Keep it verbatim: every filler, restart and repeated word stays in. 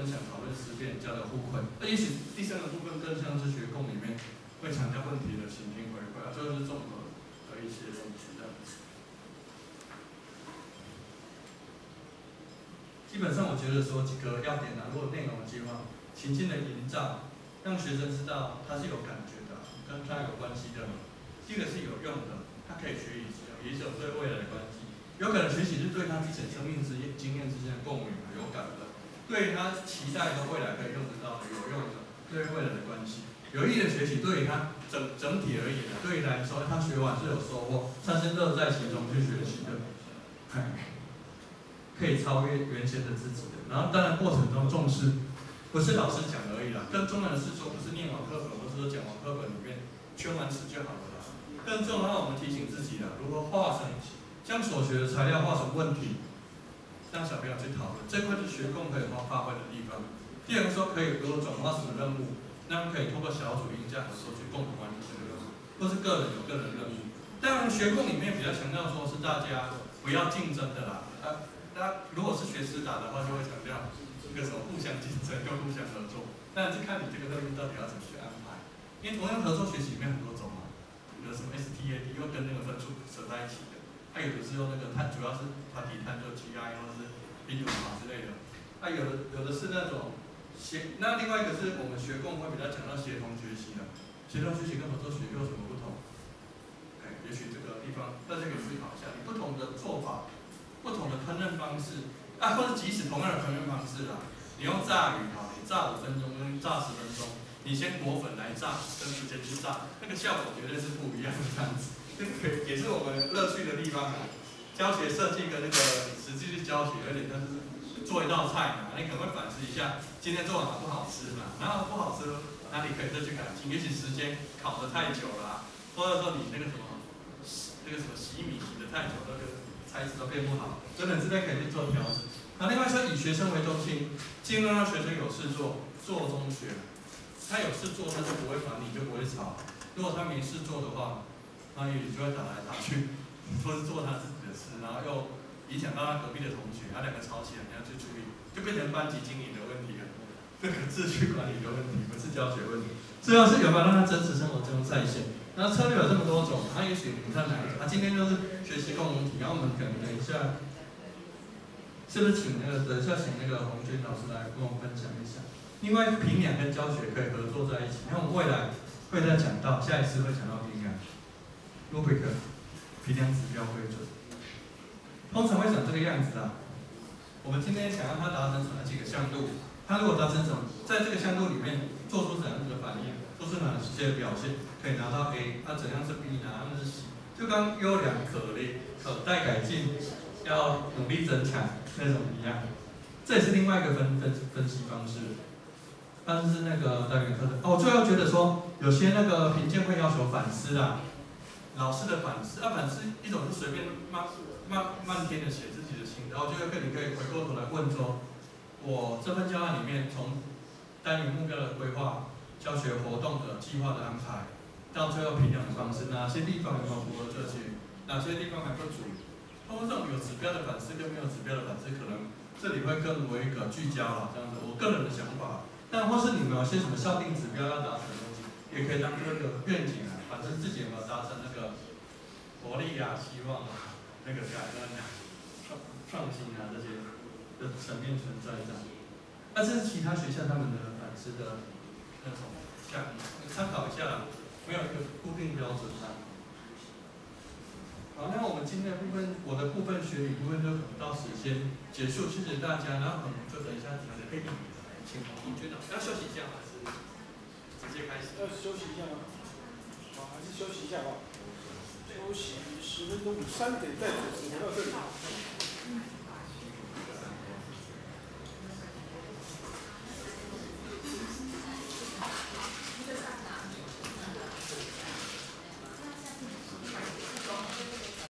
分享、讨论思辨、交流互惠。那也许第三个部分更像是学控里面会强调问题的倾听回馈啊，这就是综合的一些东西这样子。基本上我觉得说几个要点啊，如果内容的计划、情境的营造，让学生知道他是有感觉的，跟他有关系的。第一个是有用的，他可以学以致用，也是有对未来的关系。有可能学习是对他之前生命之经验之间的共鸣啊，有感的，对他期待和未来可以用得到的有用的，对未来的关系。有益的学习对于他整整体而言啊，对于来说他学完是有收获，他是乐在其中去学习的，可以超越原先的自己的。然后当然过程中重视，不是老师讲而已啦，更重要的是说不是念完课本或者说讲完课本里面圈完词就好了啦，更重要我们提醒自己啦，如何化成将所学的材料化成问题，让小朋友去讨论，这块是学控可以发发挥的地方。第二个说可以如何转化什么任务，那可以通过小组赢家合作去共同完成这个任务，或是个人有个人任务。当然学控里面比较强调说是大家不要竞争的啦，啊，那如果是学师打的话，就会强调一个什么互相竞争又互相合作。但是看你这个任务到底要怎么去安排，因为同样合作学习里面很多种嘛，有什么 S T A D 又跟那个分数扯在一起的。它、啊、有的是用那个探，主要是团体探究 G I 或者是 B 五法之类的。啊，有的有的是那种协，那另外一个是我们学共会比较强调协同学习的，协同学习跟合作学习有什么不同？哎，也许这个地方大家可以思考一下，你不同的做法，不同的烹饪方式，啊，或者即使同样的烹饪方式啦，你用炸鱼好，你炸五分钟跟炸十分钟，你先裹粉来炸，跟时间去炸，那个效果绝对是不一样的这样子。这个也是我们乐趣的地方啊。教学设计跟那个实际去教学，有点像是做一道菜嘛，你可能会反思一下今天做的好不好吃嘛，然后不好吃哪里可以再去改进，也许时间烤得太久了、啊，或者说你那个什么那个什么洗米洗得太久，那个材质都变不好，等等之类可以去做调整。那另外说以学生为中心，尽量让学生有事做，做中学。他有事做，他就不会烦你，就不会吵。如果他没事做的话，那也许就会打来打去，或是做他自己的事，然后又影响到他隔壁的同学，他两个吵起来，你要去处理，就变成班级经营的问题了，这个秩序管理的问题，不是教学问题。最要是有没有让他真实生活中再现？然后策略有这么多种，他也许你们看哪一种？他今天就是学习共同体，然后我们可能等一下，是不是请那个等一下请那个洪军老师来跟我们分享一下？另外，评量跟教学可以合作在一起，那我们未来会再讲到，下一次会讲到评量。rubric 评量指标规准，通常会长这个样子啊。我们今天想让它达成哪几个向度？它如果达成什么，在这个向度里面做出怎样的反应，做出哪些表现，可以拿到 A， 那、啊、怎样是 B， 哪样是 C？ 就刚优良可力、可待改进，要努力增强那种一样。这也是另外一个分分分析方式。但是那个单元课的哦，最后觉得说有些那个评鉴会要求反思啊。老师的反思，啊，反思一种是随便漫漫漫天的写自己的心得，然后就会你可以回过头来问说，我这份教案里面从单元目标的规划、教学活动的计划的安排，到最后评量的方式，哪些地方有没有符合这些，哪些地方还不足？通过这种有指标的反思跟没有指标的反思，可能这里会更为一个聚焦了，这样子，我个人的想法。但或是你们有些什么校定指标要达成的东西，也可以当这个愿景啊，反正自己有没有达成那个活力啊、希望啊、那个感恩啊、创新啊这些的层面存在这样。那这是其他学校他们的反思的那种项目，参考一下，没有一个固定标准啊。好，那我们今天的部分，我的部分学理部分就可能到此先结束，谢谢大家。然后可能就等一下你们可以请洪军老师要休息一下还是直接开始？ 要休息一下吗？好，还是休息一下吧。休息十分钟，三点再准时回到这里。